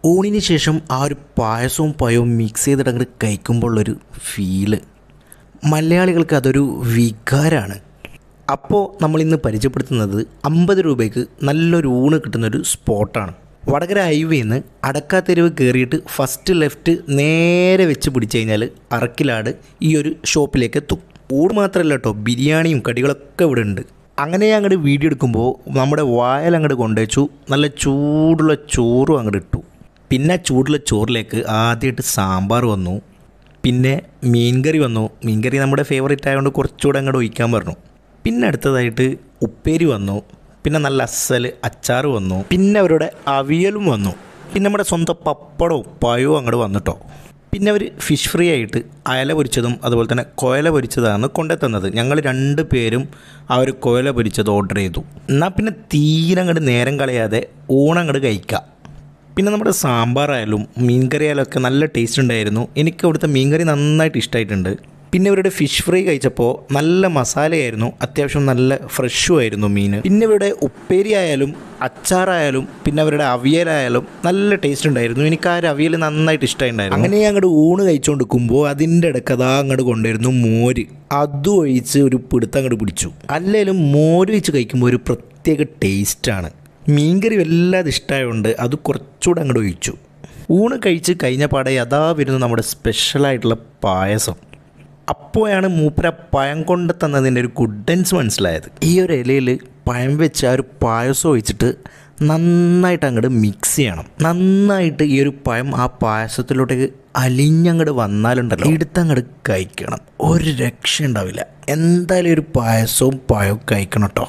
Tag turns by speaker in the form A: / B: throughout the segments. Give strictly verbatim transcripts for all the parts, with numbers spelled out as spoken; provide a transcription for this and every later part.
A: ഊണിന് ശേഷം ആ ഒരു പായസവും പഴവും മിക്സ് ചെയ്തിട്ട് അങ്ങോട്ട് കഴിക്കുമ്പോഴുള്ളൊരു ഫീല് മലയാളികൾക്ക് അതൊരു വികാരമാണ്. അപ്പോൾ നമ്മളിന്ന് പരിചയപ്പെടുത്തുന്നത് അമ്പത് രൂപയ്ക്ക് നല്ലൊരു ഊണ് കിട്ടുന്നൊരു സ്പോട്ടാണ്. വടകര ഹൈവേന്ന് അടക്കാത്തെരുവ് കയറിയിട്ട് ഫസ്റ്റ് ലെഫ്റ്റ് നേരെ വെച്ച് പിടിച്ചു കഴിഞ്ഞാൽ അറക്കിലാട് ഈ ഒരു ഷോപ്പിലേക്ക് എത്തും. ഊണ് മാത്രമല്ല കേട്ടോ, ബിരിയാണിയും കടികളൊക്കെ ഇവിടെ ഉണ്ട്. അങ്ങനെ അങ്ങോട്ട് വീഡിയോ എടുക്കുമ്പോൾ നമ്മുടെ വായൽ അങ്ങോട്ട് കൊണ്ടുവച്ചു. നല്ല ചൂടുള്ള ചോറും അങ്ങോട്ട് ഇട്ടു. പിന്നെ ചൂടുള്ള ചോറിലേക്ക് ആദ്യമായിട്ട് സാമ്പാർ വന്നു, പിന്നെ മീൻകറി വന്നു. മീൻകറി നമ്മുടെ ഫേവറേറ്റ് ആയതുകൊണ്ട് കുറച്ചുകൂടെ അങ്ങോട്ട് ഒഴിക്കാൻ പറഞ്ഞു. പിന്നെ അടുത്തതായിട്ട് ഉപ്പേരി വന്നു, പിന്നെ നല്ല അസൽ അച്ചാർ വന്നു, പിന്നെ അവരുടെ അവിയലും വന്നു, പിന്നെ നമ്മുടെ സ്വന്തം പപ്പടവും പഴവും അങ്ങോട്ട് വന്നിട്ടോ. പിന്നെ അവർ ഫിഷ് ഫ്രൈ ആയിട്ട് അയല പൊരിച്ചതും അതുപോലെ തന്നെ കോയല പൊരിച്ചതാണ് കൊണ്ടുതന്നത്. ഞങ്ങൾ രണ്ട് പേരും ആ ഒരു കോയല പൊരിച്ചത് ഓർഡർ ചെയ്തു. എന്നാൽ പിന്നെ തീരെ അങ്ങോട്ട് നേരം കളയാതെ ഊണങ്ങോട്ട് കഴിക്കാം. പിന്നെ നമ്മുടെ സാമ്പാറായാലും മീൻകറി ആയാലും ഒക്കെ നല്ല ടേസ്റ്റ് ഉണ്ടായിരുന്നു. എനിക്ക് അവിടുത്തെ മീൻകറി നന്നായിട്ട് ഇഷ്ടമായിട്ടുണ്ട്. പിന്നെ ഇവരുടെ ഫിഷ് ഫ്രൈ കഴിച്ചപ്പോൾ നല്ല മസാലയായിരുന്നു, അത്യാവശ്യം നല്ല ഫ്രഷും ആയിരുന്നു മീൻ. പിന്നെ ഇവരുടെ ഉപ്പേരി ആയാലും അച്ചാറായാലും പിന്നെ അവരുടെ അവിയലായാലും നല്ല ടേസ്റ്റ് ഉണ്ടായിരുന്നു. എനിക്ക് ആ ഒരു അവിയൽ നന്നായിട്ട് ഇഷ്ടമായിട്ടുണ്ടായിരുന്നു. അങ്ങനെ അങ്ങോട്ട് ഊണ് കഴിച്ചുകൊണ്ടിരിക്കുമ്പോൾ അതിൻ്റെ ഇടയ്ക്ക് അതാ അങ്ങോട്ട് കൊണ്ടുവരുന്നു മോര്. അതും ഒഴിച്ച് ഒരു പിടുത്തം അങ്ങോട്ട് പിടിച്ചു. അല്ലെങ്കിലും മോര് ഒഴിച്ച് കഴിക്കുമ്പോൾ ഒരു പ്രത്യേക ടേസ്റ്റാണ്. മീൻകറി വല്ലാതെ ഇഷ്ടമായതുകൊണ്ട് അത് കുറച്ചുകൂടെ അങ്ങോട്ട് ഒഴിച്ചു. ഊണ് കഴിച്ച് കഴിഞ്ഞ പാടെ അതാ വരുന്നു നമ്മുടെ സ്പെഷ്യലായിട്ടുള്ള പായസം. അപ്പോഴാണ് മൂപ്പര പഴം കൊണ്ട് തന്നതിൻ്റെ ഒരു ഗുഡൻസ് മനസ്സിലായത്. ഈ ഒരു ഇലയിൽ പഴം വെച്ച് ആ ഒരു പായസം ഒഴിച്ചിട്ട് നന്നായിട്ട് അങ്ങോട്ട് മിക്സ് ചെയ്യണം. നന്നായിട്ട് ഈ ഒരു പഴം ആ പായസത്തിലോട്ടേക്ക് അലിഞ്ഞങ്ങോട്ട് വന്നാലുണ്ടല്ലോ, എടുത്തങ്ങോട്ട് കഴിക്കണം. ഒരു രക്ഷ ഉണ്ടാവില്ല. എന്തായാലും ഒരു പായസവും പഴവും കഴിക്കണം കേട്ടോ.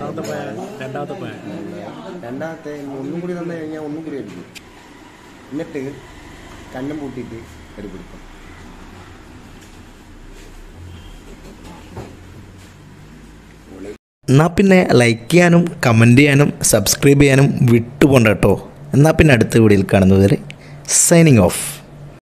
B: രണ്ടാമത്തെ ഒന്നും കൂടി തന്നു കഴിഞ്ഞാൽ ഒന്നും കൂടി അടിക്കും. എന്നിട്ട് കണ്ണും പൂട്ടിയിട്ട് കരി പിടിക്കും.
A: എന്നാൽ പിന്നെ ലൈക്ക് ചെയ്യാനും കമൻറ്റ് ചെയ്യാനും സബ്സ്ക്രൈബ് ചെയ്യാനും വിട്ടുപോകണ്ട കേട്ടോ. എന്നാൽ പിന്നെ അടുത്ത വീഡിയോയിൽ കാണുന്നതുവരെ സൈനിങ് ഓഫ്.